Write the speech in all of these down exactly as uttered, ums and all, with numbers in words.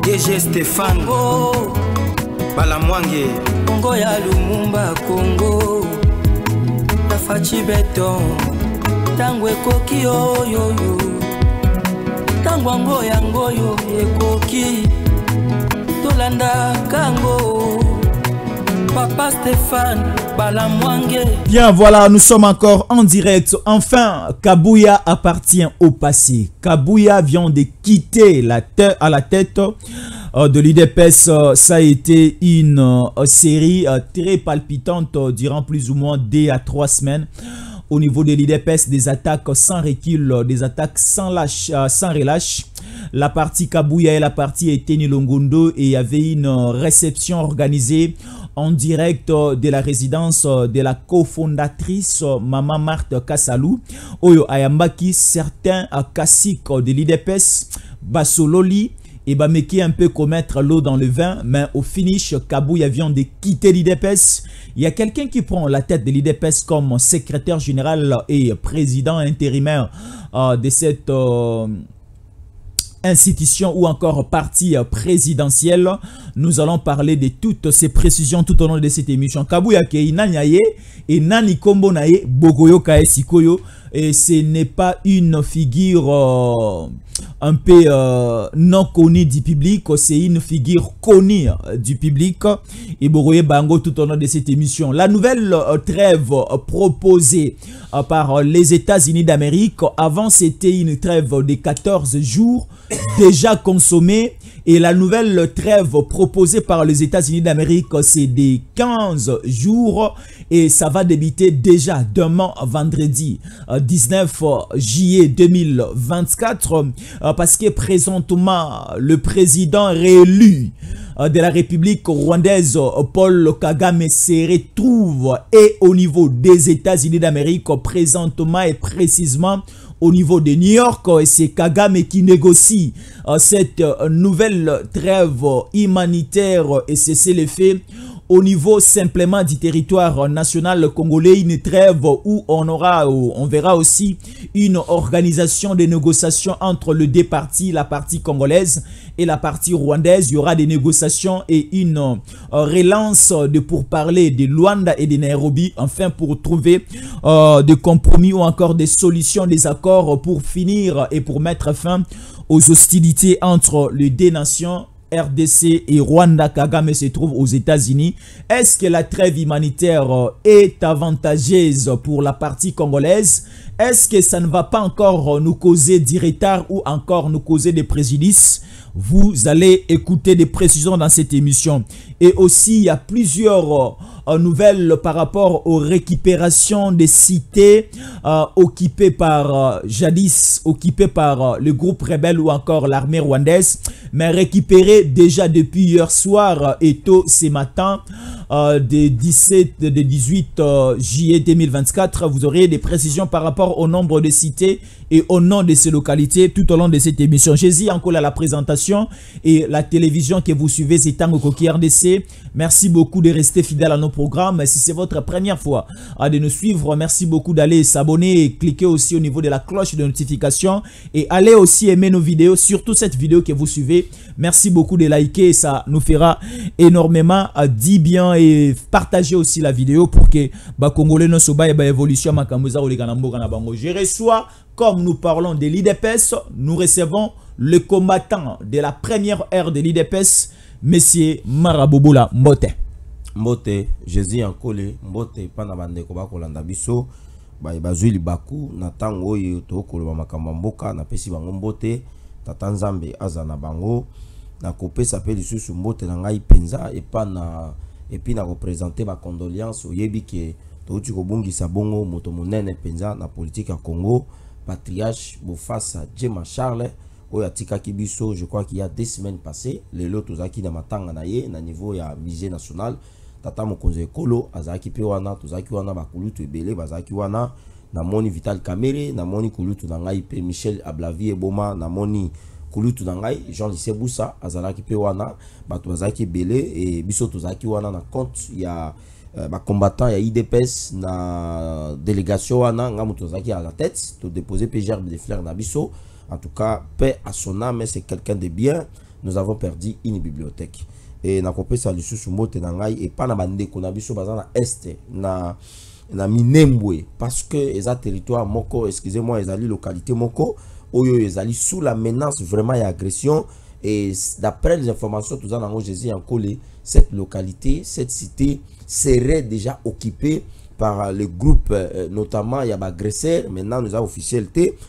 D G Stéphane oh. Balamwange Congo ya Lumumba Congo La Fachi Beton Tangwe koki yo yo yo Tangwa ngoya ngoyo ekoki Tolanda kango Papa Stéphane Balamwange. Bien, voilà, nous sommes encore en direct. Enfin, Kabouya appartient au passé. Kabouya vient de quitter la tête à la tête euh, de l'U D P S. Euh, ça a été une euh, série euh, très palpitante euh, durant plus ou moins deux à trois semaines. Au niveau de l'U D P S, des attaques sans recul, des attaques sans, lâche, euh, sans relâche. La partie Kabouya et la partie Eteni Longondo, et il y avait une réception organisée en direct de la résidence de la cofondatrice Maman Marthe Kassalou. Oyo Ayambaki, certains caciques de l'U D P S, Basololi, et Bameki un peu commettre l'eau dans le vin, mais au finish, Kabouya vient de quitter l'U D P S. Il y a quelqu'un qui prend la tête de l'U D P S comme secrétaire général et président intérimaire euh, de cette euh, institution ou encore parti présidentiel. Nous allons parler de toutes ces précisions tout au long de cette émission. Kabouya ke inanyaye et nani kombo naye bogoyo kae sikoyo, et ce n'est pas une figure euh, un peu euh, non connue du public, c'est une figure connue du public. Et bogoye bango tout au long de cette émission. La nouvelle euh, trêve euh, proposée euh, par les États-Unis d'Amérique, avant c'était une trêve de quatorze jours déjà consommée, et la nouvelle trêve proposée par les États-Unis d'Amérique, c'est des quinze jours, et ça va débuter déjà demain vendredi dix-neuf juillet deux mille vingt-quatre, parce que présentement le président réélu de la République rwandaise Paul Kagame se retrouve et au niveau des États-Unis d'Amérique présentement et précisément au niveau de New York, et c'est Kagame qui négocie euh, cette euh, nouvelle trêve humanitaire et cessez le fait au niveau simplement du territoire national congolais, une trêve où on aura, où on verra aussi une organisation de négociations entre les deux parties, la partie congolaise et la partie rwandaise. Il y aura des négociations et une euh, relance de pourparlers de Luanda et de Nairobi, enfin pour trouver euh, des compromis ou encore des solutions, des accords pour finir et pour mettre fin aux hostilités entre les deux nations. R D C et Rwanda. Kagame se trouve aux États-Unis. Est-ce que la trêve humanitaire est avantageuse pour la partie congolaise? Est-ce que ça ne va pas encore nous causer du retard ou encore nous causer des préjudices? Vous allez écouter des précisions dans cette émission. Et aussi, il y a plusieurs euh, nouvelles par rapport aux récupérations des cités euh, occupées par, euh, jadis, occupées par euh, le groupe rebelle ou encore l'armée rwandaise, mais récupérées déjà depuis hier soir et tôt ce matin, euh, de dix-sept, de dix-huit juillet deux mille vingt-quatre. Vous aurez des précisions par rapport au nombre de cités et au nom de ces localités tout au long de cette émission. Jésus encore à la présentation et la télévision que vous suivez, c'est Tango Koki R D C. Merci beaucoup de rester fidèle à nos programmes. Si c'est votre première fois de nous suivre, merci beaucoup d'aller s'abonner et cliquer aussi au niveau de la cloche de notification et allez aussi aimer nos vidéos, surtout cette vidéo que vous suivez. Merci beaucoup de liker, ça nous fera énormément. Dis bien et partagez aussi la vidéo pour que bah Congolais no soba et bah évolution makamuza ou les ganamboka na bango. Je reçois, comme nous parlons de l'U D P S, nous recevons le combattant de la première ère de l'U D P S, Monsieur Marabobola Mbote. Mbote, Jésus en collé, Mbote, Panabande Koba Kolanda Biso, Bazuli Baku, Natango, Tokolo Makamboka, Napesi Bango Mbote, Tatanzambe Azana Bango, na kopé s'appelle sous Mbote Nangai Penza, et pas na, et puis na représenter ma condoléance au Yebi qui Touti Kobungi Sabongo, Motomonene Penza, na politique à Congo, Patriarche Bofasa Djema Charles. Oyatika Kibiso, je crois qu'il y a deux semaines passées, les lots Tozaki na matanga na ye, na niveau ya musée national, Tata Mokonze Kolo, Azaki Pewana, Tozaki wana bakulutu ebele, Bazaki wana, na moni Vital Kamere, na moni kulutu na ngai pe Michel Ablavi Eboma, na moni kulutu na ngai Jean Lycée Boussa, Azalaki Pewana, Bato Bazaki ebele, et biso Tozaki wana na compte, il y a euh, ba combattant ya I D P S na délégation wana, nga Tozaki à la tête, to déposer P G R des fleurs na biso. En tout cas, paix à son âme, c'est quelqu'un de bien. nous avons perdu une bibliothèque. Et na kopesa lisusu mbote na ngai et pas na bandeko na biso baza na este na na Minembwe parce que eza territoire moko, excusez-moi, ezali localité moko oyo ezali sous la menace vraiment et agression. Et d'après les informations tout ça dans Jésus en collé, cette localité, cette cité serait déjà occupée par le groupe, euh, notamment il y a des agresseurs. Maintenant nous avons officialité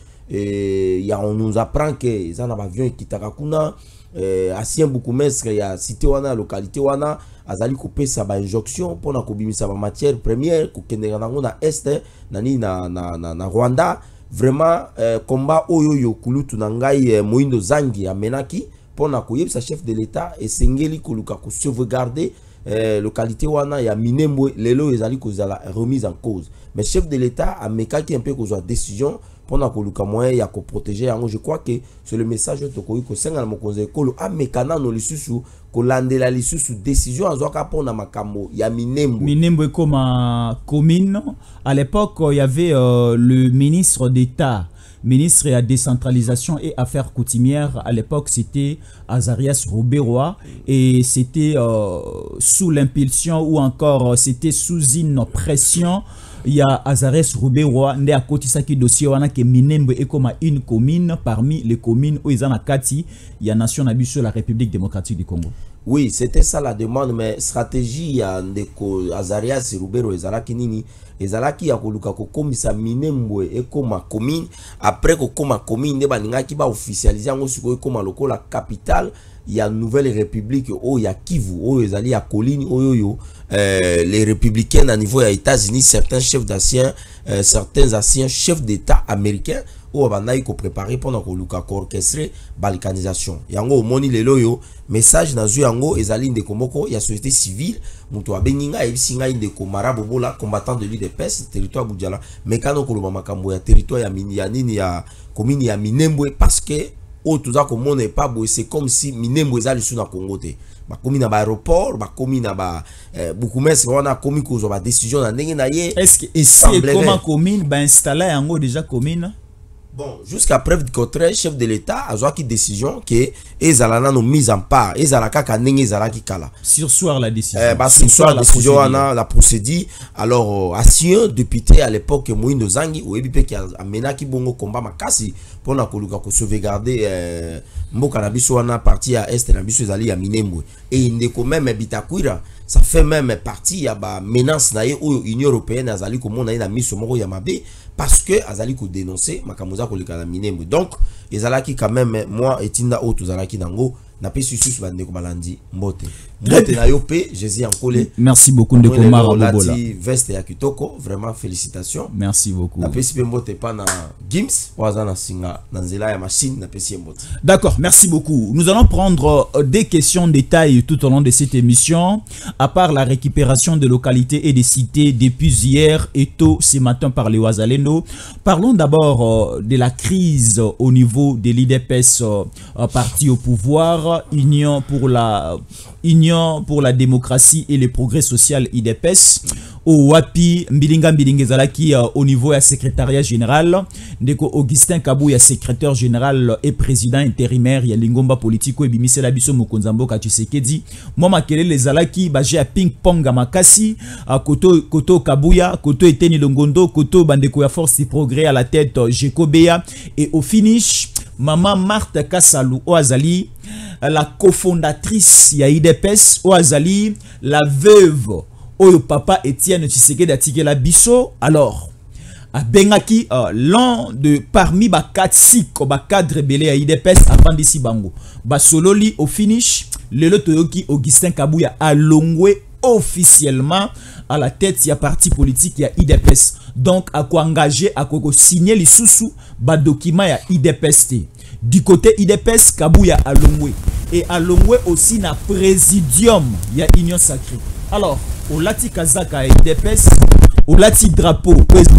et y a, on nous apprend que ils ont un avion qui Kitakakuna euh, ancien beaucoup mestre il y a cité wana localité wana azali couper sa ba injonction pour na kobimisa ba matière première ko kendera nango na est nani na na na, na Rwanda. Vraiment euh, combat oyo yo kulutu na ngai euh, Moindo Zangi amenaki pour na koyebisa chef de l'état et sengeli koluka ko sauvegarder euh, localité wana ya Minembwe lelo ezali kozala remise en cause. Mais chef de l'état a mekaki un peu kozwa décision pour na koluka moyen ya ko protéger yango. Je crois que c'est le message to koyi ko senga na mokonze kolo a mekana no lisusu ko landela lisusu décision azwaka pour na makambo ya Minembwe. Minembwe comme commune. À l'époque, il y avait euh, le ministre d'État, ministre de la décentralisation et affaires coutumières. À l'époque, c'était Azarias Rouberois et c'était euh, sous l'impulsion ou encore c'était sous une pression. Il y a Azarias Rouberois né à côté de dossier wana que Minembwe est comme une commune parmi les communes où ils ont Kati, il y a nation sur la République démocratique du Congo. Oui, c'était ça la demande, mais stratégie ya ndeko Azarias Rouberois ezalaki nini? Ezalaki ya koluka ko komisa Minembwe e koma commune, après ko koma commune ne balingaki ba officialiser ngo siko koma lokola capitale ya nouvelle république o ya Kivu o ezali ya Kolini oyo yo euh, les républicains à niveau ya États-Unis, certains chefs d'anciens euh, certains anciens chefs d'État américains ou abanaï ko préparer pendant ko luka ko orchestrer balkanisation yango moni lelo yo message na zu yango ezali ndeko moko ya société civile muto abeninga ebisinga ndeko marabobola combattant de l'U D P S territoire Budjala mekano ko loma makambo ya territoire ya mini ya nini ya commune ya Minembwe parce que o tuza ko mona pas bo c'est comme si Minembwe ezali sous na Congo te ba commune na ba aéroport ba commune na ba beaucoup mais on a commis ko ba décision na ndenge na ye. Est-ce que ici comment commune ba installer yango déjà commune? Bon, jusqu'à preuve du contraire, chef de l'État a pris une décision que ezalana no mise en part, ezalaka kanenge ezalaki kala. Sur soir la décision. Eh bah sur soir la décision ana la procédure. Alors ancien député à l'époque Moindo Zangi ou ebipe qui a menaki bongo combat makasi pour na koluka ko sauvegarder euh, mboka na biso wana partie à est na biso ezali ya Minembwe et ndeko même Bitakwira ça fait même partie ya ba menace na ye ou Union européenne azali ko mona na miso moko ya mabe parce que azali ko dénoncer makamuza ko leka na Minembwe. Donc ezalaki quand même moi etinda o tozalaki nango na pe susus ba ndeko balandi mbote mbote na yo pe Jésus en collé. Merci beaucoup ndeko Mara Bobola veste ya kitoko, vraiment félicitations. Merci beaucoup. Na pe si mbote pa na Gims waza na singa na nzela ya machine na pe si mbote. D'accord, merci beaucoup. Nous allons prendre euh, des questions de détail tout au long de cette émission. À part la récupération de localités et des cités depuis hier et tôt ce matin par les Ouazalendo, parlons d'abord euh, de la crise au niveau de l'I D P S euh, parti au pouvoir, Union pour la Union pour la démocratie et le progrès social I D P S. Au Wapi Mbilinga Mbilingezalaki euh, au niveau du secrétariat général, Ndeko Augustin Kabouya secrétaire général et président intérimaire ya Lingomba politico et bimisela biso Mokonzambo Kachisekedi. Moi makele les alaki baje à ping pong à makasi à koto koto Kabouya, koto Eteni Longondo, koto bandeko ya force et progrès à la tête euh, Jekobeya et au finish Maman Marthe Kassalou Oazali, la cofondatrice ya I D P S Oazali, la veuve Oyo papa Etienne Tshisekedi atikela biso. Alors a bengaki uh, l'un de parmi ba quatre siko ba cadre belé à I D P S avant d'ici bango ba sololi au finish le toyoki Augustin Kabouya a longwe officiellement à la tête ya parti politique ya I D P S. Donc à quoi engager à quoi signer les sous ba document ya I D P S T. Du côté I D P S Kabouya a longwe et a longwe aussi na présidium ya Union Sacrée. Alors au lati kazaka I D P S, au lati drapeau,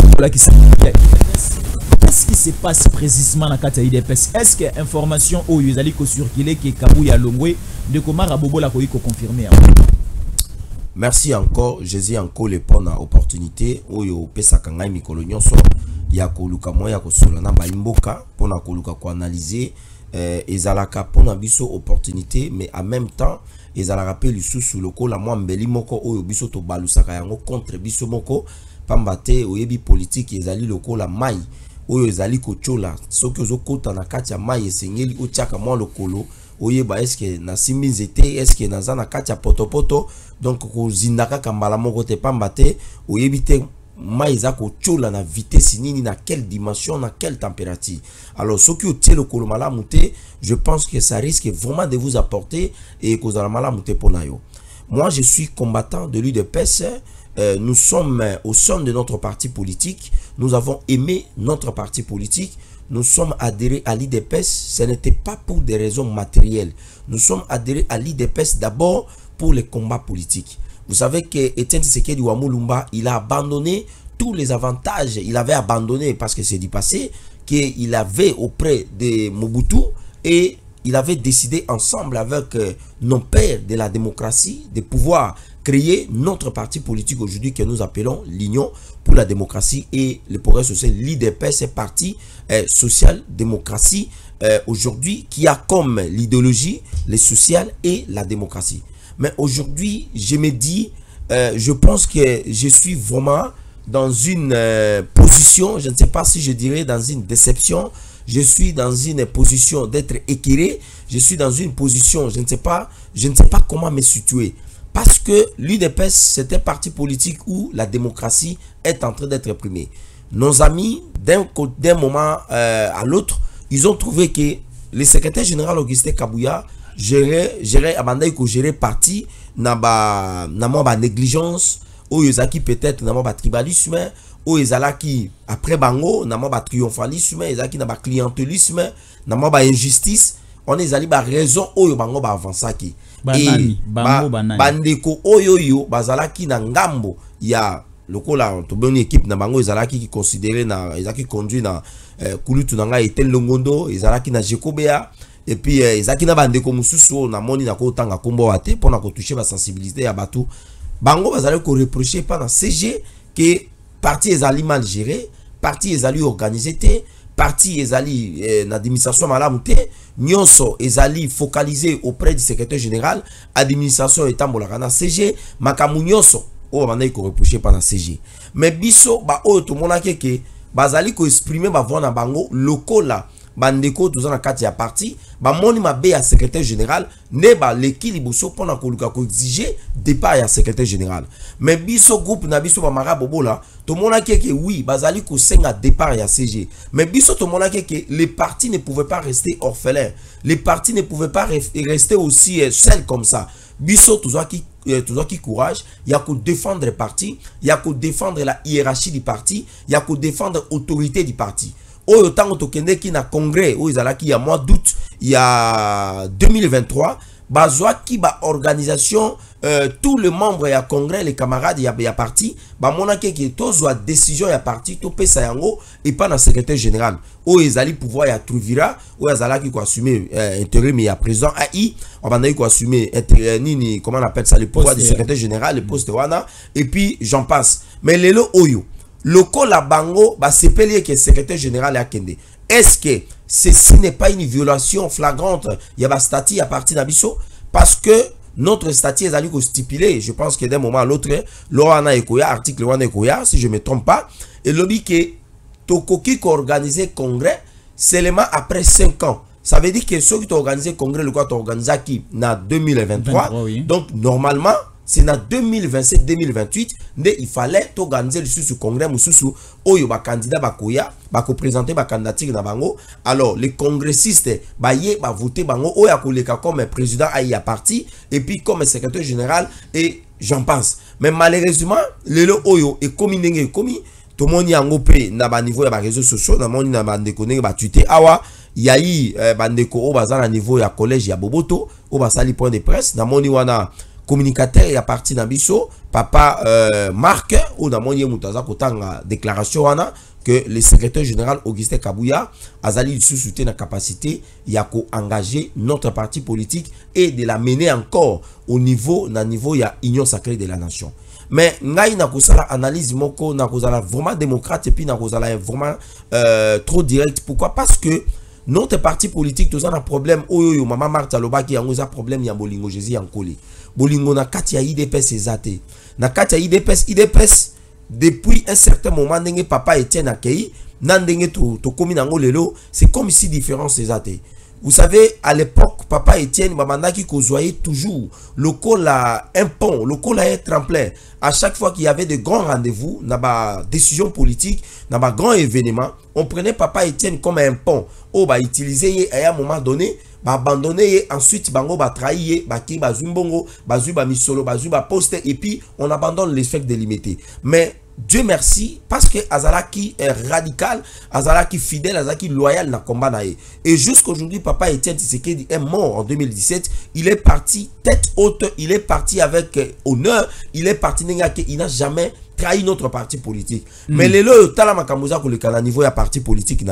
qu'est-ce qui se passe précisément dans la I D P S? Est-ce que l'information au Yuzali ko circulé que Kabouya Longwe de Komara Bobo la ko confirmer? Merci encore, Jésus encore les pour na opportunité où yo pesa kanga mikolo nyonso ya ko luka moya ko solana ba imboka pour na ko luka ko analyser euh, ezalaka pona biso opportunité mais en même temps ezalaka pe lisusu lokola mwa mbeli moko oyo biso to balusaka yango contre biso moko pamba te oyebi politique ezali lokola mai oyo ezali kochola soki ozokota na kati ya mai esengeli otiaka mwa lokolo oyeba eske na simbi nzete eske naza na kati ya potopoto donc kozinda kaka mbala moko te pamba te oyebi te mai eza kochola na vitesse nini na quelle dimension na quelle température. Alors soki otie lokolo malamu te, je pense que ça risque vraiment de vous apporter et kozala malamu te pona yo. Moi je suis combattant de l'U D P S. Euh, nous sommes au sein de notre parti politique, nous avons aimé notre parti politique, nous sommes adhérés à l'U D P S, ce n'était pas pour des raisons matérielles, nous sommes adhérés à l'U D P S d'abord pour les combats politiques. Vous savez que Etienne Tshisekedi wa Mulumba, il a abandonné tous les avantages, il avait abandonné parce que c'est du passé, qu'il avait auprès de Mobutu et il avait décidé ensemble avec euh, nos pères de la démocratie de pouvoir créer notre parti politique aujourd'hui que nous appelons l'Union pour la démocratie et le progrès social. L'U D P S, c'est parti euh, social-démocratie euh, aujourd'hui qui a comme l'idéologie, le social et la démocratie. Mais aujourd'hui, je me dis, euh, je pense que je suis vraiment dans une euh, position, je ne sais pas si je dirais dans une déception, je suis dans une position d'être éclairé, je suis dans une position, je ne sais pas, je ne sais pas comment me situer. Parce que l'U D P S, c'est un parti politique où la démocratie est en train d'être primée. Nos amis, d'un moment euh, à l'autre, ils ont trouvé que le secrétaire général Augustin Kabouya gérer gérer abandai ko gérer parti na ba na mo ba négligence ou ezaki peut-être na mo ba tribalisme ou ezalaki après bango na mo ba triomphalisme ezaki na ba clientélisme na mo ba injustice on ezali ba raison oyo bango ba avansaki banani bango banani bandeko oyo yo bazalaki na ngambo ya lokola to boni équipe na bango ezalaki ki considéré na ezaki conduit na eh, kulutu na ngai Etienne Longondo ezalaki na Jekobea. Et puis ezaki na bandeko mususu na moni na ko tanga kombo wate pour na ko toucher ba sensibilité ya batu bango bazali ko reprocher par na C G que parti ezali mal géré, parti ezali organisé te, parti ezali eh, na administration malamu te, nyonso ezali focalisé auprès du secrétaire général, administration etambolaka na C G, makamu nyonso o bandai ko reprocher par na C G. Mais biso ba o to monaki ke bazali ko exprimer ba voix na bango lokola bandeko tozana kati ya parti ba moni mabe ya secrétaire général ne ba l'équilibre so pona koluka ko exiger départ ya secrétaire général. Mais biso groupe na biso ba mara bobola to mona ke ke oui bazali ko senga départ ya C G. Mais biso to mona ke ke les partis ne pouvaient pas rester orphelins, les partis ne pouvaient pas rester aussi euh, seuls comme ça. Biso tozo ki tozo ki courage, il y a que défendre le parti, il y a que défendre la hiérarchie du parti, il y a que défendre l'autorité du parti. Oyo tango tokende ki na congrès oyo ezalaki ya mois d'août il y a deux mille vingt-trois bazwa ki ba organisation euh, tous les membres ya congrès les camarades ya ya parti ba monaki ki tozwa décision ya parti to pesa yango et pas na secrétaire général oyo ezali pouvoir ya Trouvira oyo azalaki ko assumer euh, intérim ya président A I on bandaki ko assumer euh, nini comment on appelle ça le pouvoir du secrétaire général le poste wana et puis j'en passe mais lelo oyo loko la bango ba sepeli que secrétaire général a kende. Est-ce que ceci n'est pas une violation flagrante il y a ba statut à partir d'Abisso parce que notre statut est allé stipulé, je pense que d'un moment à l'autre l'Oana Ekoya article Oana Ekoya si je me trompe pas et lobby que tokoki ko organiser congrès seulement après cinq ans. Ça veut dire que ceux qui ont organisé congrès le quoi ont organisé qui na deux mille vingt-trois vingt-trois, oui. Donc normalement c'est en deux mille vingt-sept deux mille vingt-huit il fallait organiser le sous congrès mususu oyo ba candidat ba koya ba ko présenter ba candidature na bango alors les congressistes ba yé ba voter bango oya koleka comme président a parti et puis comme secrétaire général et j'en pense mais malheureusement lelo oyo et comme ndenge komi to moni yango pe na ba niveau ya ba réseaux sociaux na moni na ba ndeko ndenge ba tweeter awa yayi eh, ba ndeko o baza na niveau ya collège ya Boboto o ba sali point de presse na moni wana communicateur et à partir d'Abisso, papa euh, Marc, ou dans mon yémoutaza kotanga déclaration wana que le secrétaire général Augustin Kabouya azali sous soutien la capacité yako engager notre parti politique et de la mener encore au niveau na niveau ya union sacrée de la nation. Mais ngai na kozala analyse moko na kozala vraiment démocrate et puis na kozala vraiment euh, trop direct. Pourquoi? Parce que notre parti politique tous un problème oyo yo Maman Marthe alobaki yango za problème ya bolingo Jésus Yankole bolingo na kati ya I D P S ezate na kati ya I D P S I D P S depuis un certain moment ndenge papa Etienne akei na ndenge to to komi nango lelo c'est comme si différence ezate. Vous savez, à l'époque, papa Etienne, Mamandaki Kozoye toujours le col à un pont, le col à un tremplin. À chaque fois qu'il y avait de grands rendez-vous, dans ma décision politique, dans ma grand événement, on prenait papa Etienne comme un pont. Oh, bah, utiliser à un moment donné, bah, abandonner, ensuite, bango, bah, trahir, bah, qui, bah, zumbongo, bah, zuba misolo, bah, zuba poste, et puis, on abandonne l'effet délimité. Mais, Dieu merci, parce que Azalaki est radical, Azalaki fidèle, Azalaki loyal dans le combat. Et jusqu'aujourd'hui, papa Etienne Tshisekedi est mort en deux mille dix-sept. Il est parti tête haute, il est parti avec euh, honneur, il est parti, il n'a jamais trahi notre parti politique. Mm. Mais les lois, au niveau du parti politique,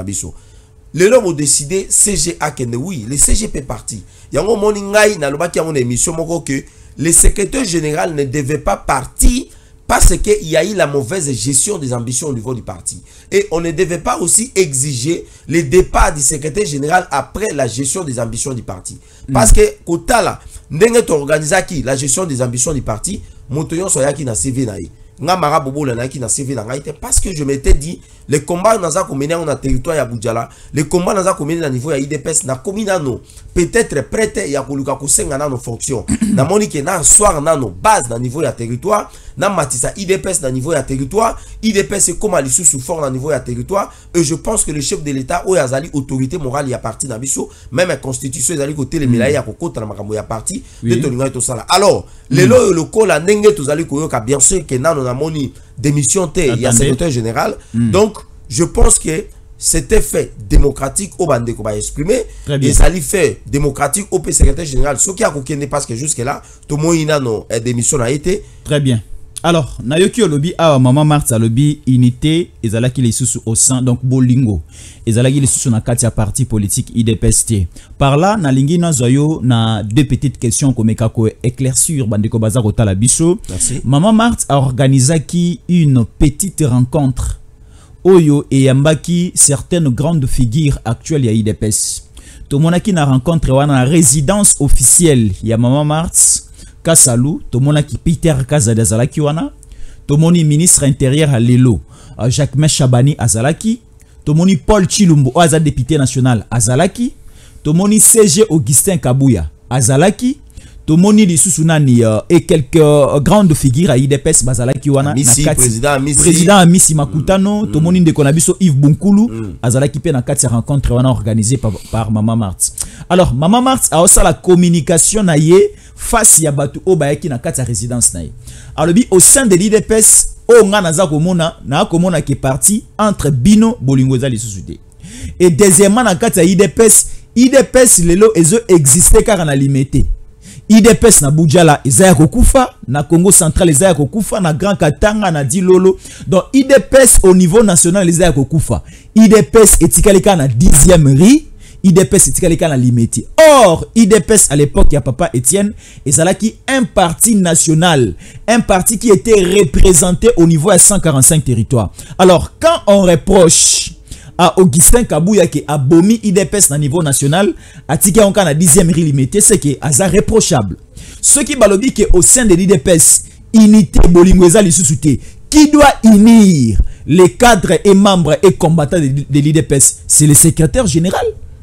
les lois ont décidé C G A, oui, le C G P parti. Il y a un moment où une émission que le secrétaire général ne devait pas partir parce qu'il y a eu la mauvaise gestion des ambitions au niveau du parti. Et on ne devait pas aussi exiger le départ du secrétaire général après la gestion des ambitions du parti. Parce que, Kotala, ndenge to organisa ki la gestion des ambitions du parti, Montoyon soyaki na C V naï. Nga mara bobo la naïki na C V na ngaïte. Parce que je m'étais dit, les combats naza komené on a territoire ya Boudjala, les combats naza komené na niveau ya I D P S na komina no, peut-être prête ya koluka kosenga na nos fonctions. Na moni ke na soir na no base na niveau ya territoire, na matisa I D P S na niveau ya territoire, I D P S c'est comme à l'issue sous fort na niveau ya territoire, et je pense que le chef de l'État ou yazali autorité morale ya parti na biso, même la constitution yazali côté les mélaye ya kokota na makambo ya parti, de tolinga to sala. Alors, les lois le col la ndenge tozali koyoka bien sûr que na na moni démission té il y a secrétaire général. Mm. Donc je pense que c'était fait démocratique au bande qu'on va exprimer et ça lui fait démocratique au secrétaire général ce qui a coqué parce que jusque là tout le monde a no démission a été très bien. Alors nayoki lobby a Maman Marthe lobby unité ezalaki les sous au sein donc bolingo ezalaki les sous na kati ya parti politique I D P S T. Par là na lingi na zoyo na deux petites questions comme kako éclaircir bande ko baza kotala biso. Maman Marthe a organisé qui une petite rencontre Oyo et Yambaki certaines grandes figures actuelles ya I D P S. To monaki na rencontre wana na résidence officielle ya Maman Marthe Kasalou, to monaki Peter Kazadi azalaki wana, to moni ministre intérieur à Lelo, Jacques Chabani azalaki, to moni Paul Chilumbo aza député national azalaki, to moni C G Augustin Kabouya azalaki, to moni lisusu nani uh, et quelques uh, grandes figures à I D P S bazalaki wana Misi, na kati président Amisi président Amisi Makutano mm. to moni ndeko na biso Yves Bunkulu mm. azalaki pe na kati ya rencontre wana organisée par, par Maman Marthe. Alors Maman Marthe a aussi la communication na ye face ya batu o bayaki na kati ya résidence na ye. Alors bi au sein de l'I D P S o nga naza komona na komona ki parti entre Bino Bolingo za lisusu te. Et deuxièmement na kati ya I D P S I D P S lelo ezo exister car na limité. I D P S na Boudjala ezaya kokufa, na Congo central ezaya kokufa, na Grand Katanga na Dilolo. Donc I D P S au niveau national ezaya kokufa. I D P S etikalika na dixième riz, I D P S etikalika na limité. Or I D P S à l'époque ya papa Etienne ezalaki un parti national, un parti qui était représenté au niveau à cent quarante-cinq territoires. Alors quand on reproche à Augustin Kabouya qui a bomi I D P S na niveau national, à Tika on na dixième riz limité, c'est que c'est reprochable. Ce qui balobi que au sein de l'I D P S, unité Bolingweza lisusuté, qui doit unir les cadres et membres et combattants de, de l'I D P S, c'est le secrétaire général.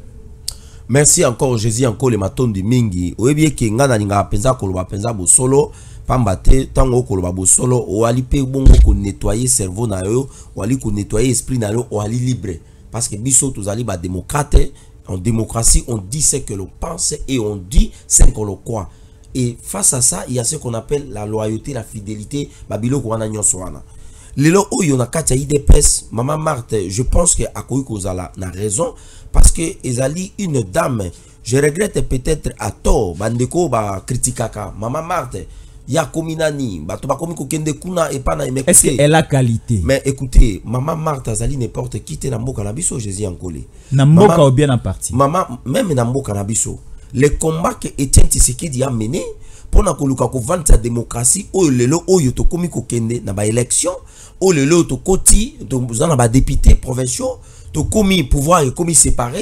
Merci encore Jésus encore le maton de mingi. Oyebi ke ngana ninga penza koloba penza bo solo. Pambate tango koloba bo solo o ali pe bongo ko nettoyer cerveau na yo, o ali ko nettoyer esprit na yo, o ali libre parce que biso tous ali ba démocrate. En démocratie on dit ce que l'on pense et on dit ce que l'on croit. Et face à ça, il y a ce qu'on appelle la loyauté, la fidélité, babilo ko wana nyonso wana. Lelo o yo na kati I D P S, Maman Marthe, je pense que akoyi kozala na raison parce que ezali une dame, je regrette peut-être à tort bandeko ba critikaka Maman Marthe. Ya kominani, bato ba komi ko kende kuna et pas na écouter. Est-ce qu'elle a qualité? Mais écoutez, Maman Marthe azali n'importe qui te na mboka na biso Jésus Yankole. Na mboka ou bien en partie. Maman même na mboka na biso. Le combat que Etienne Tshisekedi a mené pour na koluka ko vendre sa démocratie o lelo oyo to komi ko kende na ba élection, o lelo to koti to na ba député provinciaux, to komi pouvoir et komi séparé.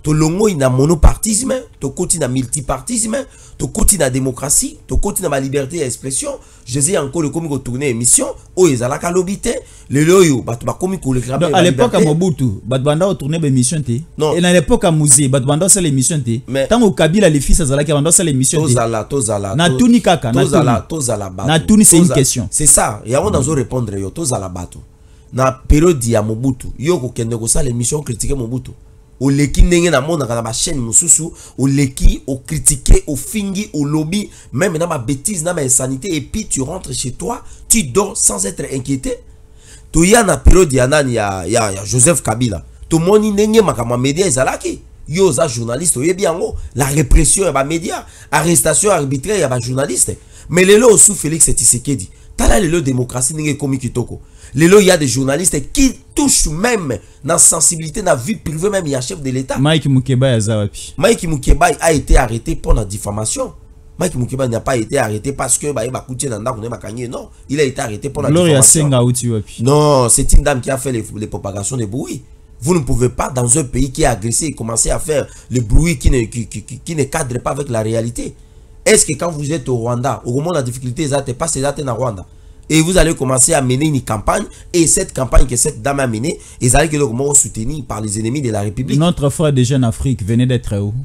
to longo ina monopartisme, to koti na multipartisme, to koti na démocratie, to koti na ma liberté d'expression. Je sais encore le komi ko tourner émission, o ezalaka lobité, le loyo bato ba komi ko le crabe. À l'époque à Mobutu, bato banda o tourner ba émission té. Et à l'époque à Mouzi, bato banda ça l'émission té. Tant au Kabila les fils azalaki banda ça l'émission té. Tozala, tozala. Na tuni kaka, na tozala, tozala bato. Na tuni c'est une question. C'est ça, ya on doit répondre yo, tozala bato. Na période ya Mobutu, yo ko kende ko ça l'émission critiquer Mobutu. O leki ndenge na mona kana ba chaîne mususu, o leki, o critiquer, o fingi, o lobby, même na ma bêtise, na ma insanité, et puis tu rentres chez toi, tu dors sans être inquiété. To ya na période ya nani ya ya ya Joseph Kabila. To moni ndenge makama média ezalaki. Yo za journaliste oyebi yango, la répression ya ba média, arrestation arbitraire ya ba journaliste. Mais lelo sous Félix Tshisekedi, tala lelo démocratie ndenge komi kitoko. Lelo, il y a des journalistes qui touchent même dans la sensibilité, dans la vie privée, même il y a chef de l'État. Mike Mukeba Mike Mukeba a été arrêté pour la diffamation. Mike Mukeba n'a pas été arrêté parce que bah, il non, il a été arrêté pour la diffamation. Non, c'est une dame qui a fait les, les propagations de bruit. Vous ne pouvez pas, dans un pays qui est agressé, commencer à faire le bruit qui ne, qui, qui, qui, qui ne cadre pas avec la réalité. Est-ce que quand vous êtes au Rwanda, au moment de la difficulté, vous n'êtes pas au Rwanda? Et vous allez commencer à mener une campagne. Et cette campagne que cette dame a menée, ils allaient que le soutenir par les ennemis de la République. Notre frère de Jeune Afrique venait d'être où?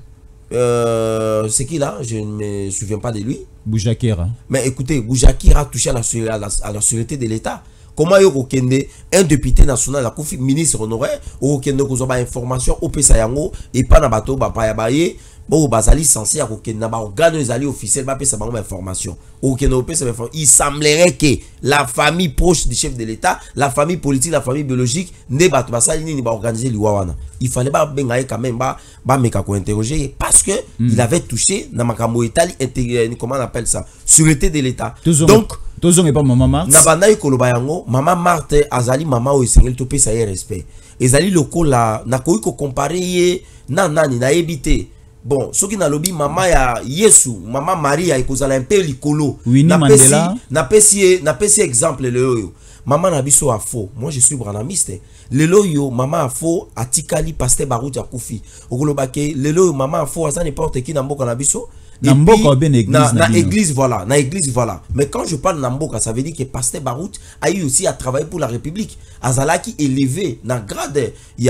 euh, C'est qui là? Je ne me souviens pas de lui. Boujakira. Mais écoutez, Boujakira a touché à la, à la, à la sûreté de l'État. Comment il un député national, la ministre honoraire, ou qu'il y a une information au P S A Yango, et pas dans le bateau, bon, bazali censé à aucun organe officiel va payer information. Il semblerait que la famille proche du chef de l'État, la famille politique, la famille biologique, ne va pas organiser l'Iwawana. Il fallait pas bengaye quand même ba ba meka ko interroger parce que mm. il avait touché na makambo etali intégré, comment on appelle ça, sûreté de l'État. Donc Tozong et pas maman Marthe. Na banayi koloba yango, maman Marthe azali maman o esengeli to pesa ye respect. Ezali lokola na koyi ko comparer na nani na ebité. Bon, ce qui n'a lobby maman ya Yesu, maman Maria et kozala un peu likolo. Na pesi na pesi na pesi exemple le yo. Maman na biso a faux. Moi je suis branamiste. Le loyo maman a faux atikali pasteur Barouti a koufi. Okolobake le loyo maman a faux ça n'importe qui na mboka na biso. Na mboka ben église na, na église voilà, na église voilà. Mais quand je parle Namboka, ça veut dire que pasteur Barout a eu aussi à travailler pour la République. Azalaki élevé dans grade, il y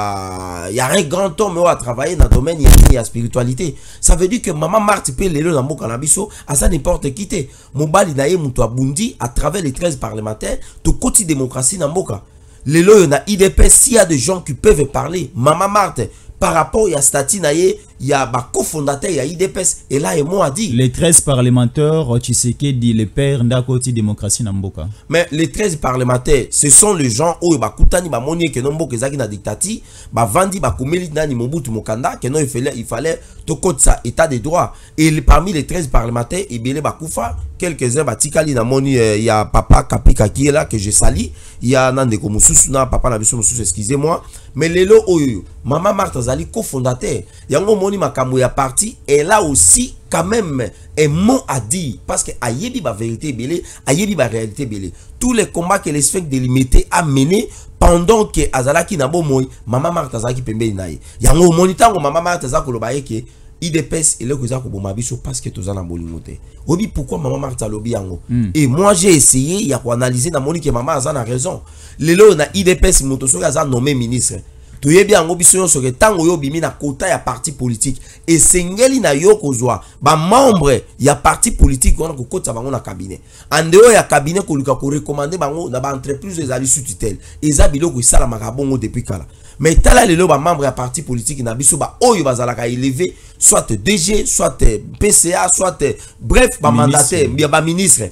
a il y a un grand homme qui a travaillé dans le domaine de la spiritualité. Ça veut dire que maman Marthe peut le Namboka na biso, à ça n'importe qui te. Mobali naye muto abundi à travers les treize parlementaires, to côté démocratie Namboka. Le lo na I D P, s'il y a des gens qui peuvent parler, maman Marthe par rapport à Stati Naye, il y a un cofondateur, il y a I D P S, et là, et moi a dit. Les treize parlementaires, Tshisekedi, les pères d'Akoti démocratie Namboka. Mais les treize parlementaires, ce sont les gens où bah Koutani bah monier que non que zaki na dictati, bah Vandi bah Koumeli nani Mobutu Mokanda, que non il fallait il fallait to côté ça état de droit. Et parmi les treize parlementaires, il y a bah Koufa, quelques-uns bah Tikali na moni, il y a papa Kapika qui est là que je sali, il y a Nande Komusus na papa na biso Musus, excusez-moi, mais les lo oyo, maman Martha Zali cofondateur, yango moni makambo ya parti, elle a aussi quand même un mot à dire parce que ayebi ba vérité belé, ayebi ba réalité belé. Tous les combats que les sphinx délimité a mené pendant que azalaki na bomoy, maman Martha Zaki pembe naï. Yango monitango maman Martha Zaki lobaye que I D P S et le kozako bomabiso parce que tozana bolimote. Obi pourquoi maman Martha lobi yango? Mm. Et moi j'ai essayé il y a pour analyser na moni que maman azana raison. Lelo na I D P S motoso azana nommé ministre. Toyebi yango biso yo soke tango yo bimi na kota ya parti politique et sengeli na yo kozwa ba membre ya parti politique on ko kota bango na cabinet andeo ya cabinet ko luka ko recommander bango na ba entreprise ezali sous tutelle eza biloko isala makabongo depuis kala mais tala lelo ba membre ya parti politique na biso ba oyo bazalaka élevé soit D G soit P C A soit bref ba mandataire bien ba ministre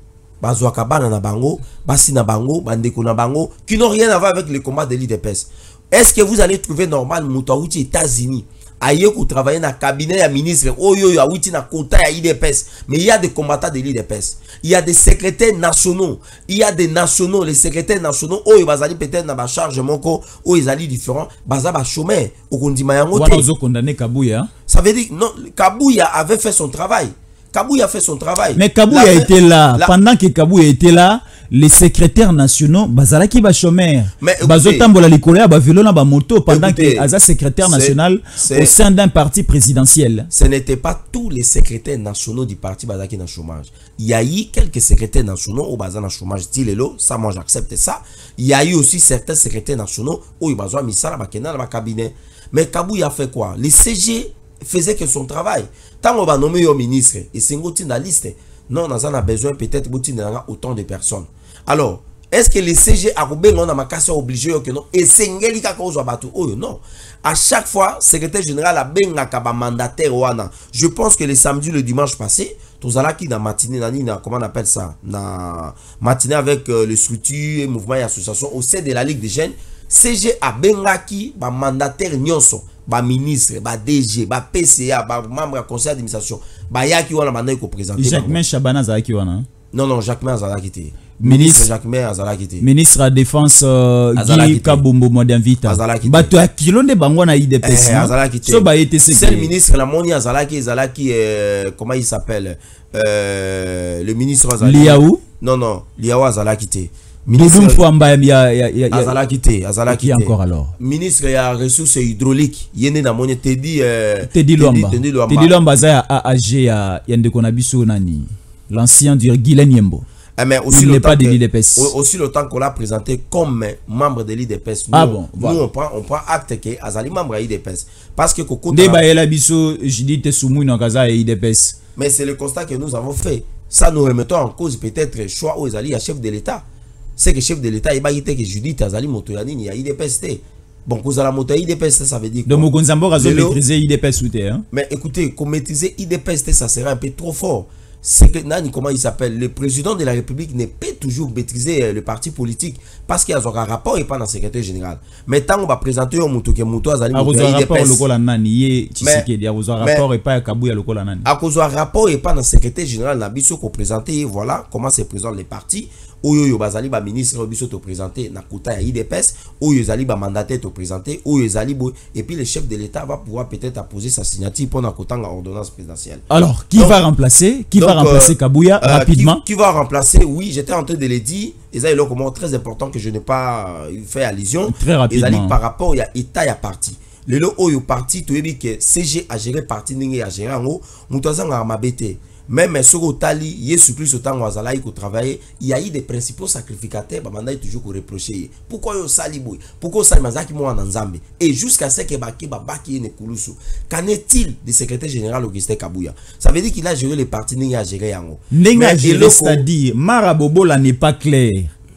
bazwa kabana na bango basi na bango bandeko na bango qui n'ont rien à voir avec le combat de l'I D P S. Est-ce que vous allez trouver normal Moutaouti États-Unis ailleurs pour travailler dans le cabinet du ministre Oyo Yaouti na kota ya I D P S, mais il y a des combattants de l'I D P S, il y a des secrétaires nationaux, il y a des nationaux, les secrétaires nationaux Oyo bazali peut-être na ba charge moko ou ils allient différents baza ba chômeur au kondima yango te. Wana condamné Kabouya. Ça veut dire non, Kabouya avait fait son travail. Kabouya a fait son travail. Mais Kabouya était là. là. Pendant que Kabouya était là, les secrétaires nationaux bazalaki ba chômeur Mais bazotambola likolo ba vélo na ba moto pendant écoutez, que aza secrétaire national c'est- au sein d'un parti présidentiel. Ce n'était pas tous les secrétaires nationaux du parti bazaki dans le chômage. Il y a eu quelques secrétaires nationaux au bazar dans le chômage. Tilelo, ça moi j'accepte ça. Il y a eu aussi certains secrétaires nationaux où ils ont mis ça dans le cabinet. Mais Kabouya a fait quoi? Les C G faisaient que son travail. Tant on va nommer un ministre et c'est une la liste. Non, on a besoin peut-être autant de personnes. Alors, est-ce que les C G a obligé que non? Et c'est non. À chaque fois, secrétaire général a ben mandataire wana. Je pense que le samedi, le dimanche passé, tous allons qui dans matinée, comment on appelle ça, na matinée avec euh, le structure, mouvement et association au sein de la Ligue des jeunes, C G a bengaki ba mandataire nyonso, ba ministre, ba D G, ba P C A, ba membre du conseil d'administration, ba yaki wana mandai ko présenter. Jacques Chabana zaki wana. Non non, Jacques Azalaki te. Ministre Jacques Azalaki te. Ministre de la Défense euh, Guy Kabumbo Modernvita. Bato a kilonde bango na I D P S. Eh, so ba été c'est le ministre la moni Azalaki Azalaki euh, comment il s'appelle euh, le ministre Azalaki. Liaou? Non non, Liaou Azalaki te. Ministre Fouamba ya ya ya Azalaki te, Azalaki te. Encore alors. Ministre ya ressources hydrauliques, yene na moni te dit euh, Teddy Luamba. Teddy Luamba za a agi ya yende kona biso nani. L'ancien du Guilain Yembo. Eh, mais aussi il le n'est pas de que- l'I D P S. au- Aussi le temps qu'on l'a présenté comme membre de l'I D P S. Nous, Ah bon, nous voilà. on prend on prend acte que Azali membre de l'I D P S parce que Koko Nde ba yela biso Judith Soumou na kaza ya I D P S. mais c'est le constat que nous avons fait. Ça nous remettons en cause peut-être choix aux Azali à chef de l'État. C'est que chef de l'État il va dire que Judith Azali Motoyani il y a I D P S. Bon, cause à la moto I D P S ça veut dire quoi? Donc Mokonzambo a Lelo- maîtriser I D P S ou te hein. Mais écoutez, qu'on maîtriser I D P S, ça serait un peu trop fort. C'est que Nani, comment il s'appelle? Le président de la République ne peut toujours maîtriser euh, le parti politique parce qu'il y a un rapport et pas dans le secrétaire général. Mais tant on va présenter un moutou qui est moutou Azali A Moto rezo I D P rapport S. lokola nani ye Tshisekedi a rezo mais- rapport et pas Kabuya lokola nani. À cause du rapport et pas dans le secrétaire général, Nabiso qu'on présenté, voilà comment se présente les partis. Oyo yo bazali ba ministre biso te présenter na kota ya I D P S, oyo zali ba mandataire te présenter, oyo zali bo et puis le chef de l'État va pouvoir peut-être apposer sa signature pour na kota nga ordonnance présidentielle. Alors, qui Donc- va remplacer Qui va donc, remplacer euh, Kabuya euh, rapidement? qui, qui va remplacer? Oui, j'étais en train de le dire. Et ça, il y a un comment très important que je n'ai pas euh, fait allusion. Très rapidement. Et ça, par rapport à l'État, il y a parti. Le lot où il y a parti, tu as dit que C G a géré parti, il a géré en haut. Moutazan a mabete. Même sur le tali, il y a surplus autant où Azala il travaille. Il y a eu des principaux sacrificateurs. Bah, maintenant, il toujours qu'on reprocher. Pourquoi il y a saliboui? Pourquoi il y a mazaki moi en Nzambe? Et jusqu'à ce que Baki Babaki ne Koulousou. Qu'en est-il du secrétaire général Augustin Kabouya? Ça veut dire qu'il a géré les partis, il a géré en haut. Nenga Mais géré, Eloko- c'est-à-dire Marabobola n'est pas clair.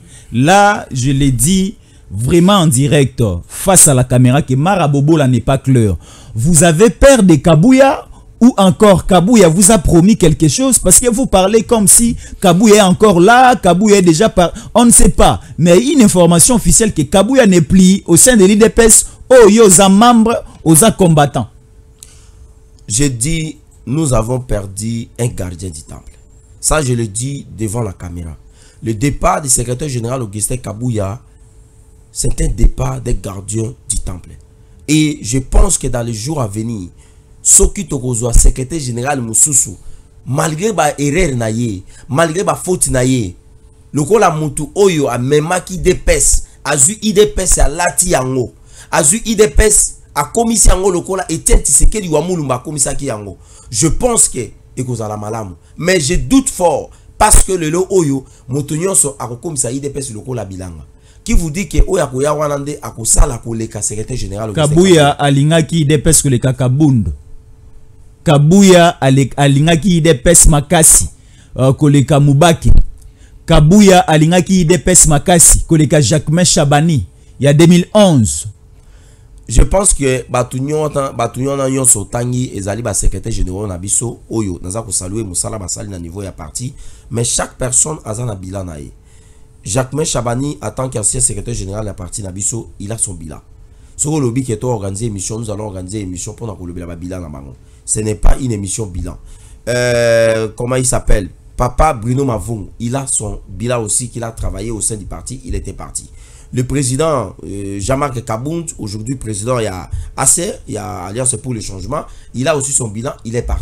Là, je l'ai dit vraiment en direct face à la caméra que Marabobola n'est pas clair. Vous avez peur de Kabouya ou encore Kabouya vous a promis quelque chose parce que vous parlez comme si Kabouya est encore là, Kabouya est déjà par... On ne sait pas. Mais une information officielle que Kabouya n'est plus au sein de l'I D P S, oh, aux membres, aux combattants. Je dis, nous avons perdu un gardien du temple. Ça, je le dis devant la caméra. Le départ du secrétaire général Augustin Kabouya, c'est un départ des gardiens du temple. Et je pense que dans les jours à venir, ce qui te secrétaire général Moussoussou, malgré ba erreur na ye, malgré ba faute na ye, le ko la mutu oyo a mema ki I D P S, a zu I D P S a lati yango, a zu I D P S a komisi yango le ko la Etienne Tshisekedi wa mulumba komisa ki yango. Je pense que ekozala malamu, mais je doute fort parce que le lo oyo mutu nyonso a komisa I D P S le ko la bilanga. Qui vous dit que oya ko ya wanande akosala ko leka secrétaire général Kabouya alingaki I D P S que le kakabund. Kabouya alingaki I D P S makasi uh, koleka Mubaki. Kabouya alingaki I D P S makasi koleka Jacques Chabani il y a deux mille onze. Je pense que Batunyon Batunyon na yon sotangi ezali ba secrétaire général na biso oyo naza ko saluer musala basali na niveau ya parti, mais chaque personne a un bilan na ye. Jacques Chabani en tant qu'ancien secrétaire général de la partie Nabiso, il a son bilan. Sur le lobby qui est organisé émission, nous allons organiser une émission pour nous le bilan na bango. Ce n'est pas une émission bilan. Euh, comment il s'appelle? Papa Bruno Mavoum, il a son bilan aussi qu'il a travaillé au sein du parti, il était parti. Le président euh, Jean-Marc Kabound, aujourd'hui président, il y a A C E R, il y a Alliance pour le changement, il a aussi son bilan, il est parti.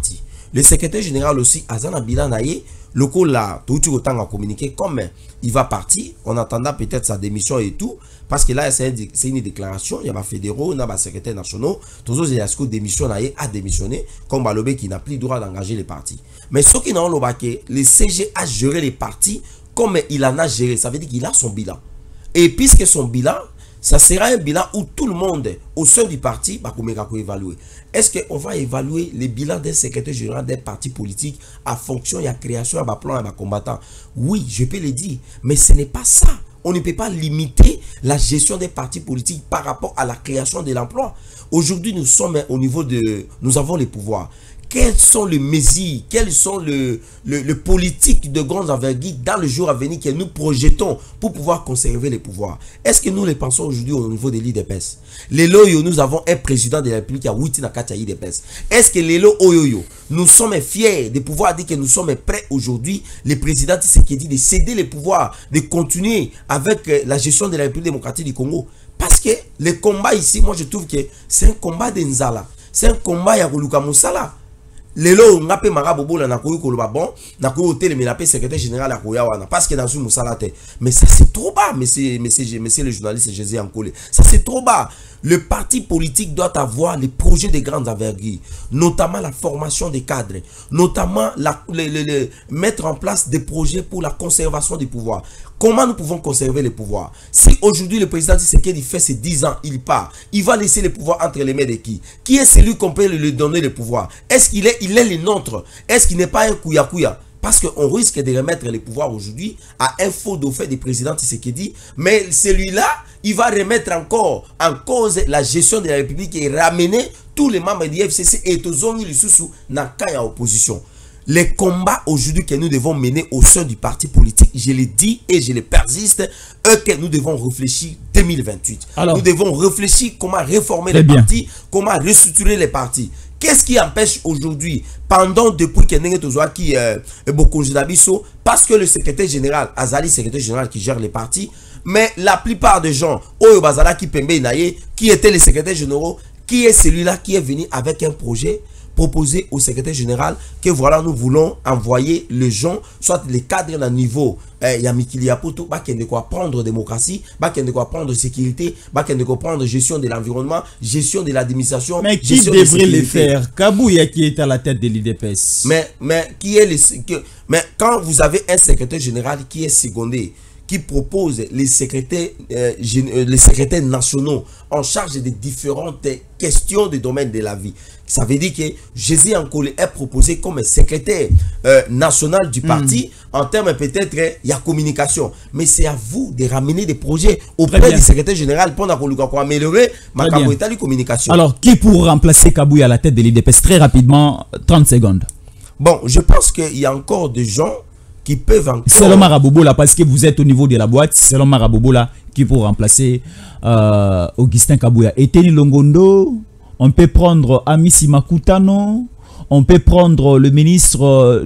Le secrétaire général aussi, Azana Bilanaye, le coup là, tout le temps à communiquer, comme il va partir, on attendant peut-être sa démission et tout, parce que là, c'est une déclaration, il y a des fédéraux, il y a des secrétaires nationaux, tous les gens qui démissionnent a démissionné, comme Balobé qui n'a plus le droit d'engager les partis. Mais ceux qui n'ont pas le C G a géré les partis comme il en a géré, ça veut dire qu'il a son bilan. Et puisque son bilan, ça sera un bilan où tout le monde au sein du parti va évaluer. Est-ce qu'on va évaluer le bilan d'un secrétaire général d'un parti politique à fonction de la création d'un plan et d'un combattant? Oui, je peux le dire, mais ce n'est pas ça. On ne peut pas limiter la gestion des partis politiques par rapport à la création de l'emploi. Aujourd'hui, nous sommes au niveau de... Nous avons les pouvoirs. Quelles sont les mesures, quelles sont les le, le politiques de grande envergure dans le jour à venir que nous projetons pour pouvoir conserver les pouvoirs? Est-ce que nous les pensons aujourd'hui au niveau de l'I D P S? Les loyo, nous avons un président de la République à huit Nakati à I D P S. Est-ce que les loyo, nous sommes fiers de pouvoir dire que nous sommes prêts aujourd'hui, le président Tshisekedi, de céder les pouvoirs, de continuer avec la gestion de la République démocratique du Congo? Parce que le combat ici, moi je trouve que c'est un combat de Nzala, c'est un combat ya Koluka Moussala. Lelo ngape marabobo la nakoyi koloba bon nakoyi hôtel mais l'appel secrétaire général à Koyawana parce que dans une musalate. Mais ça c'est trop bas, monsieur monsieur monsieur le journaliste Jésus Ankole. Ça c'est trop bas. Le parti politique doit avoir les projets de grande envergure, notamment la formation des cadres, notamment la, le, le, le, mettre en place des projets pour la conservation du pouvoir. Comment nous pouvons conserver le pouvoir? Si aujourd'hui le président Tshisekedi fait ses dix ans, il part, il va laisser le pouvoir entre les mains de qui? Qui est celui qu'on peut lui donner le pouvoir? Est-ce qu'il est, il est le nôtre? Est-ce qu'il n'est pas un kouya-kouya? Parce qu'on risque de remettre le pouvoir aujourd'hui à un faux dauphin du président Tshisekedi. Mais celui-là, il va remettre encore en cause la gestion de la République et ramener tous les membres du F C C et tous les sous dans la opposition. Les combats aujourd'hui que nous devons mener au sein du parti politique, je le dis et je le persiste, eux que nous devons réfléchir deux mille vingt-huit. Alors, nous devons réfléchir comment réformer les bien. partis, comment restructurer les partis. Qu'est-ce qui empêche aujourd'hui, pendant depuis que nous avons qui est beaucoup de parce que le secrétaire général, Azali, secrétaire général qui gère les partis, mais la plupart des gens, Oyo Bazala qui Pembe Inaye, qui étaient les secrétaires généraux, qui est celui-là qui est venu avec un projet proposé au secrétaire général que voilà nous voulons envoyer les gens, soit les cadres à niveau Yamikilia Poto, bah qui ne quoi prendre démocratie, bah qui ne quoi prendre sécurité, bah qui ne quoi prendre gestion de l'environnement, gestion de l'administration. Mais qui devrait les faire? Kabouya qui est à la tête de l'I D P S. Mais mais qui est le que, mais quand vous avez un secrétaire général qui est secondé, qui propose les secrétaires, euh, les secrétaires nationaux en charge des différentes questions du domaine de la vie. Ça veut dire que Jésus Ankole est proposé comme secrétaire euh, national du parti mm. en termes peut-être il y a communication. Mais c'est à vous de ramener des projets auprès du secrétaire général pour améliorer ma capacité de communication. Alors, qui pour remplacer Kabouya à la tête de l'I D P S? Très rapidement, trente secondes. Bon, je pense qu'il y a encore des gens qui peuvent encore... Selon Marabobo là, parce que vous êtes au niveau de la boîte, selon Marabobo là, qui pour remplacer euh, Augustin Kabouya. Et Teni Longondo, on peut prendre Amisi Makutano, on peut prendre le ministre,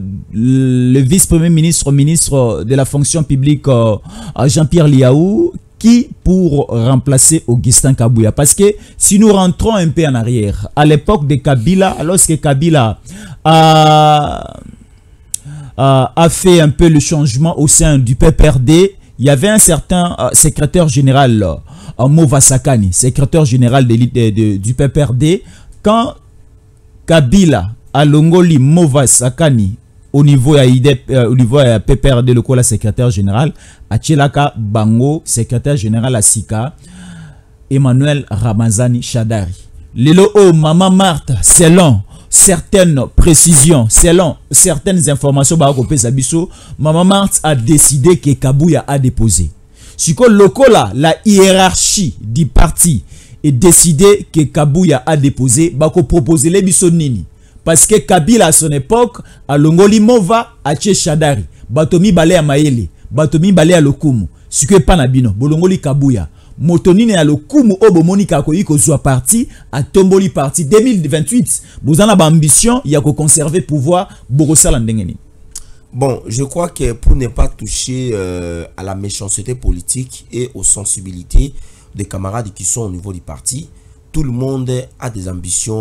le vice-premier ministre, ministre de la fonction publique, euh, Jean-Pierre Liaou, qui pour remplacer Augustin Kabouya. Parce que si nous rentrons un peu en arrière, à l'époque de Kabila, lorsque Kabila a... Euh, a fait un peu le changement au sein du P P R D, il y avait un certain euh, secrétaire général, euh, Mova Sakani, secrétaire général de, de, de, du P P R D. Quand Kabila a longoli Mova Sakani au niveau euh, au niveau de P P R D, le quoi la secrétaire général, à Tchelaka Bango, secrétaire général à Sika, Emmanuel Ramazani Chadari. Lelo oh, Maman Marthe, c'est long. Certaines précisions, selon certaines informations, Maman Marthe a décidé que Kabouya a déposé. Si là, la hiérarchie du parti est décidé que Kabouya a déposé, bako proposer les bisonini. Parce que Kabila à son époque, à Longoli Mova, à Tché Chadari, Batomi Balé à Maele, Batomi Balé à Lokumu, ce que Panabino, Bolongoli Kabouya. Motonine à Lokumu Obomonika Koyiko soit parti à Tomboli parti deux mille vingt-huit. Vous en avez ambition, il y a que conserver pouvoir Borossa Landengeni. Bon, je crois que pour ne pas toucher euh, à la méchanceté politique et aux sensibilités des camarades qui sont au niveau du parti, tout le monde a des ambitions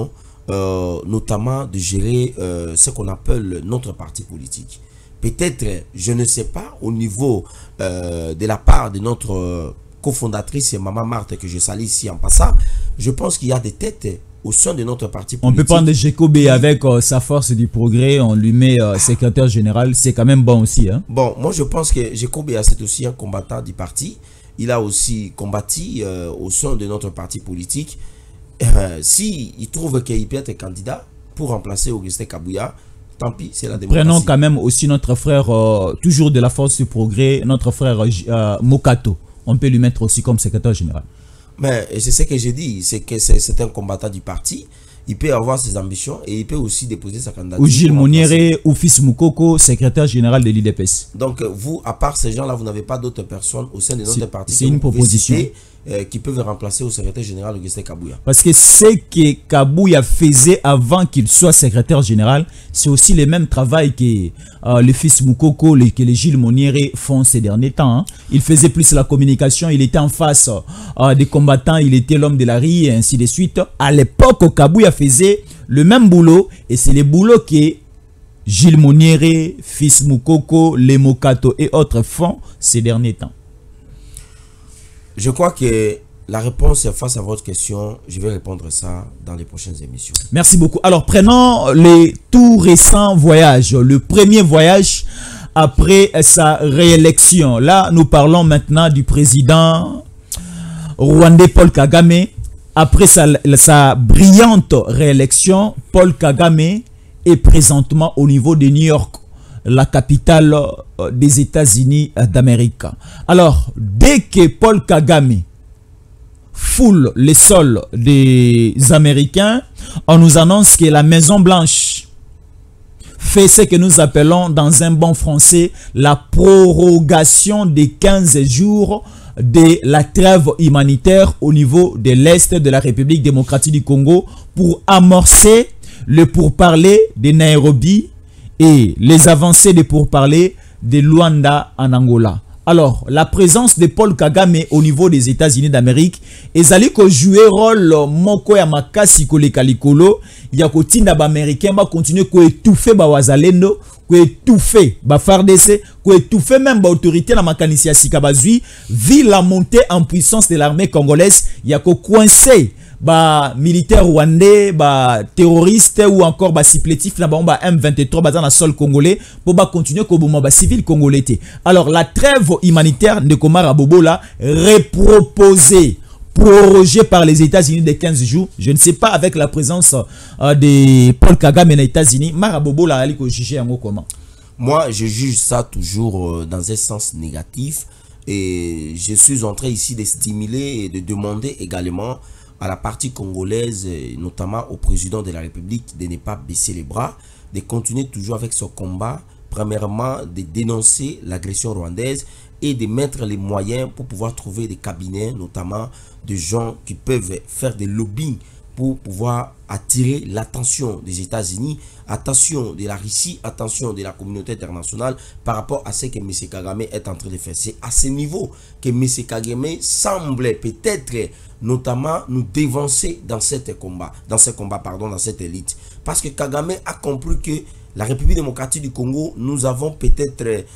euh, notamment de gérer euh, ce qu'on appelle notre parti politique. Peut-être, je ne sais pas, au niveau euh, de la part de notre euh, cofondatrice Maman Marthe, que je salue ici en passant, je pense qu'il y a des têtes au sein de notre parti politique. On peut prendre Jacob avec euh, sa force du progrès, on lui met euh, secrétaire général, c'est quand même bon aussi. Hein? Bon, moi je pense que Jacob c'est aussi un combattant du parti. Il a aussi combattu euh, au sein de notre parti politique. Euh, si il trouve qu'il peut être candidat pour remplacer Augustin Kabouya, tant pis, c'est la démocratie. Prenons quand même aussi notre frère, euh, toujours de la force du progrès, notre frère euh, Mokato. On peut lui mettre aussi comme secrétaire général. Mais c'est ce que j'ai dit, c'est que c'est un combattant du parti. Il peut avoir ses ambitions et il peut aussi déposer sa candidature. Ou Gilles Moniere ou Fils Moukoko, secrétaire général de l'I D P S. Donc vous, à part ces gens-là, vous n'avez pas d'autres personnes au sein de notre parti. C'est une proposition citer, euh, qui peuvent remplacer au secrétaire général Augustin Kabouya. Parce que ce que Kabouya faisait avant qu'il soit secrétaire général, c'est aussi le même travail que euh, le Fils Moukoko, le, que les Gilles Moniere font ces derniers temps. Hein. Il faisait plus la communication, il était en face euh, des combattants, il était l'homme de la rue et ainsi de suite. À l'époque, Kabouya faisait le même boulot et c'est le boulot que Gilles Moniere, Fils Moukoko, les Mokato et autres font ces derniers temps. Je crois que la réponse face à votre question, je vais répondre ça dans les prochaines émissions. Merci beaucoup. Alors, prenons les tout récents voyages. Le premier voyage après sa réélection. Là, nous parlons maintenant du président rwandais Paul Kagame. Après sa, sa brillante réélection, Paul Kagame est présentement au niveau de New York, la capitale des États-Unis d'Amérique. Alors, dès que Paul Kagame foule les sols des Américains, on nous annonce que la Maison Blanche fait ce que nous appelons dans un bon français la prorogation des quinze jours de la trêve humanitaire au niveau de l'Est de la République démocratique du Congo pour amorcer le pourparler de Nairobi et les avancées de pourparlers de Luanda en Angola. Alors, la présence de Paul Kagame au niveau des États-Unis d'Amérique, ezali ko jouer rôle moko ya makasi koleka likolo, ya ko tinda ba américain ba continuer ko étouffer ba wazalendo, ko étouffer ba F A R D C, ko étouffer même ba autorité na makanisi ya Sikabazui, vu la montée en puissance de l'armée congolaise, ya ko coincer ba militaire rwandais, ba terroriste ou encore ba supplétif na ba M vingt-trois ba dans la sol congolais pour ba continuer ko boma ba civil congolais. Alors la trêve humanitaire de Komara Bobola reproposée, prorogée par les États-Unis de quinze jours, je ne sais pas avec la présence euh, de Paul Kagame aux États-Unis, Mara Bobola ali ko juger en comment. Moi, je juge ça toujours euh, dans un sens négatif et je suis en train ici de stimuler et de demander également à la partie congolaise, notamment au président de la République, de ne pas baisser les bras, de continuer toujours avec ce combat, premièrement de dénoncer l'agression rwandaise et de mettre les moyens pour pouvoir trouver des cabinets, notamment de gens qui peuvent faire des lobbying pour pouvoir attirer l'attention des États-Unis, attention de la Russie, attention de la communauté internationale par rapport à ce que M. Kagame est en train de faire. C'est à ce niveau que M. Kagame semble peut-être notamment nous dévancer dans cette combat, dans ce combat, pardon, dans cette élite. Parce que Kagame a compris que la République démocratique du Congo, nous avons peut-être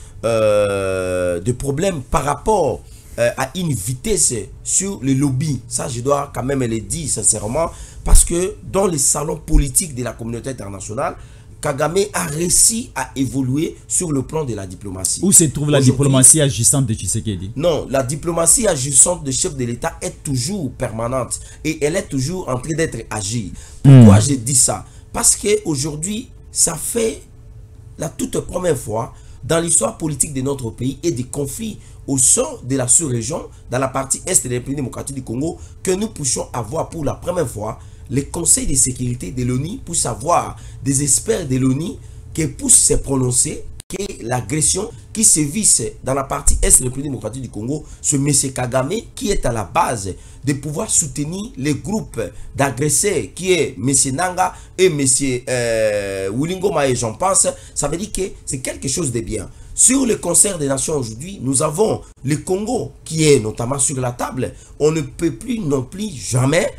euh, des problèmes par rapport euh, à une vitesse sur le lobby. Ça, je dois quand même le dire sincèrement, parce que dans les salons politiques de la communauté internationale, Kagame a réussi à évoluer sur le plan de la diplomatie. Où se trouve la diplomatie agissante de Tshisekedi? Non, la diplomatie agissante de chef de l'État est toujours permanente et elle est toujours en train d'être agie. Pourquoi mmh. je dis ça? Parce qu'aujourd'hui, ça fait la toute première fois dans l'histoire politique de notre pays et des conflits au sein de la sous-région, dans la partie est de la République démocratique du Congo, que nous puissions avoir pour la première fois les conseils de sécurité de l'ONU pour savoir des experts de l'ONU qui poussent se prononcer que l'agression qui se vise dans la partie est de la République démocratique du Congo, ce M. Kagame qui est à la base de pouvoir soutenir les groupes d'agresseurs qui est M. Nanga et M. Euh, Wulingo Mae, j'en pense, ça veut dire que c'est quelque chose de bien. Sur le concert des nations aujourd'hui, nous avons le Congo qui est notamment sur la table. On ne peut plus non plus jamais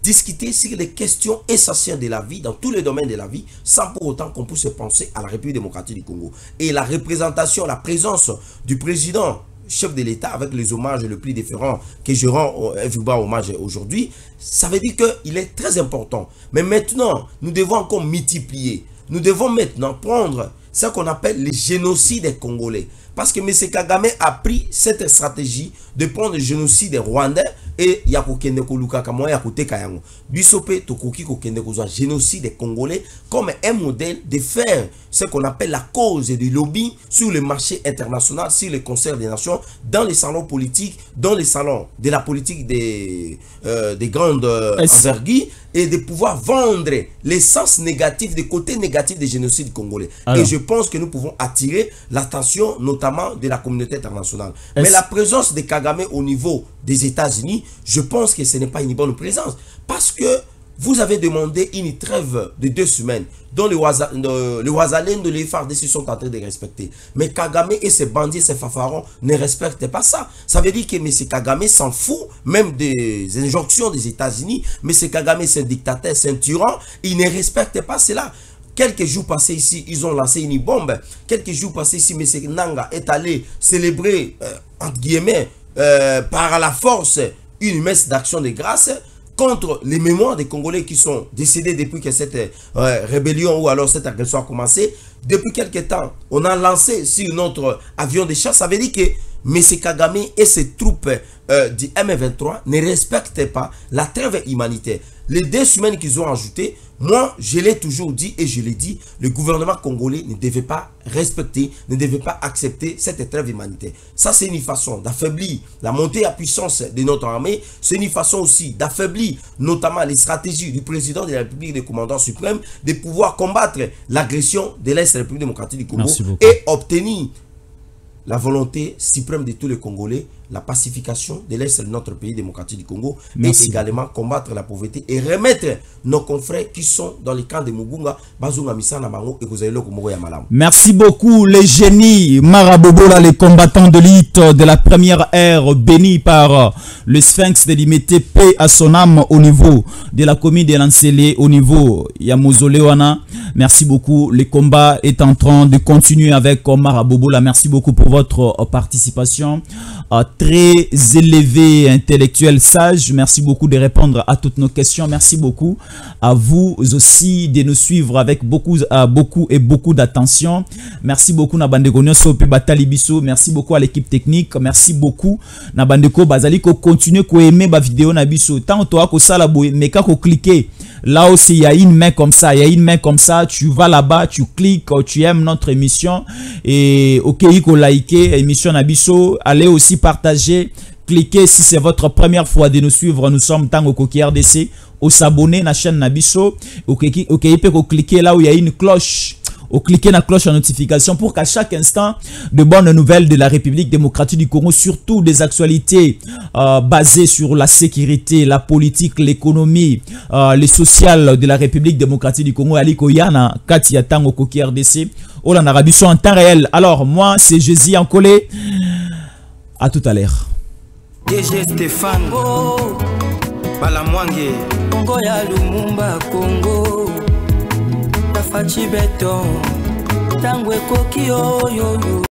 discuter sur les questions essentielles de la vie, dans tous les domaines de la vie, sans pour autant qu'on puisse penser à la République démocratique du Congo. Et la représentation, la présence du président, chef de l'État, avec les hommages les plus différents que je rends un vibrant hommage aujourd'hui, ça veut dire qu'il est très important. Mais maintenant, nous devons encore multiplier. Nous devons maintenant prendre ce qu'on appelle le génocide congolais. Parce que M. Kagame a pris cette stratégie de prendre le génocide rwandais et Yakokende Koluka Kamoya Yakote Kayango. Bisope Tokoki Kokende Kozwa génocide congolais comme un modèle de faire ce qu'on appelle la cause du lobby sur le marché international, sur le concert des nations, dans les salons politiques, dans les salons de la politique des, euh, des grandes euh, envergures, et de pouvoir vendre l'essence négative, des côtés négatifs des génocides congolais. Alors, et je pense que nous pouvons attirer l'attention notamment de la communauté internationale. Mais la présence de Kagame au niveau des États-Unis, je pense que ce n'est pas une bonne présence. Parce que vous avez demandé une trêve de deux semaines dont les Ouazalènes de l'E F A R D C sont en train de respecter. Mais Kagame et ses bandits, ses fanfarons ne respectent pas ça. Ça veut dire que M. Kagame s'en fout même des injonctions des États-Unis. M. Kagame, c'est un dictateur, c'est un tyran. Il ne respecte pas cela. Quelques jours passés ici, ils ont lancé une bombe. Quelques jours passés ici, M. Nanga est allé célébrer, euh, entre guillemets, euh, par la force, une messe d'action de grâce contre les mémoires des Congolais qui sont décédés depuis que cette euh, rébellion ou alors cette agression a commencé. Depuis quelques temps, on a lancé sur notre avion de chasse. Ça veut dire que M. Kagame et ses troupes euh, du M vingt-trois ne respectent pas la trêve humanitaire. Les deux semaines qu'ils ont ajoutées, moi, je l'ai toujours dit et je l'ai dit, le gouvernement congolais ne devait pas respecter, ne devait pas accepter cette trêve humanitaire. Ça, c'est une façon d'affaiblir la montée à puissance de notre armée. C'est une façon aussi d'affaiblir notamment les stratégies du président de la République, des commandants suprêmes, de pouvoir combattre l'agression de l'Est de la République démocratique du Congo et obtenir la volonté suprême de tous les Congolais, la pacification de l'Est de notre pays démocratique du Congo. Merci. Et également combattre la pauvreté et remettre nos confrères qui sont dans les camps de Mugunga, Bazunga Misana Bango et Kozayelo Komogo Yamalam. Merci beaucoup les génies Marabobola, les combattants de l'élite de la première ère, bénis par le Sphinx délimité, paix à son âme au niveau de la commune de Lancélé, au niveau Yamozolewana. Merci beaucoup. Le combat est en train de continuer avec Marabobola. Merci beaucoup pour votre participation. Uh, très élevé, intellectuel, sage. Merci beaucoup de répondre à toutes nos questions. Merci beaucoup à vous aussi de nous suivre avec beaucoup, uh, beaucoup et beaucoup d'attention. Merci beaucoup Nabandeko Nyonso pe Batali Biso. Merci beaucoup à l'équipe technique. Merci beaucoup Nabandeko Bazali ko continuer ko aimer ba vidéo na biso. Tant toi ko sala boy mais ka ko cliquer là aussi il y a une main comme ça, il y a une main comme ça, tu vas là-bas, tu cliques, tu aimes notre émission et OK, ko liker émission na biso, allez aussi partager, cliquez si c'est votre première fois de nous suivre. Nous sommes Tango Koki R D C, au s'abonner à la chaîne Nabiso, OK, OK, il peut cliquer là où il y a une cloche. Ou cliquez la cloche de notification pour qu'à chaque instant de bonnes nouvelles de la République démocratique du Congo, surtout des actualités euh, basées sur la sécurité, la politique, l'économie, euh, le social de la République démocratique du Congo, Aliko Yana, Katia Tango Koki R D C, ou en Arabie en temps réel. Alors moi c'est Jésus en collé. À tout à l'heure. D G Stéphane Balamwange Congo ya Lumumba Congo Fachi beton, tangwe koki yo yo yo.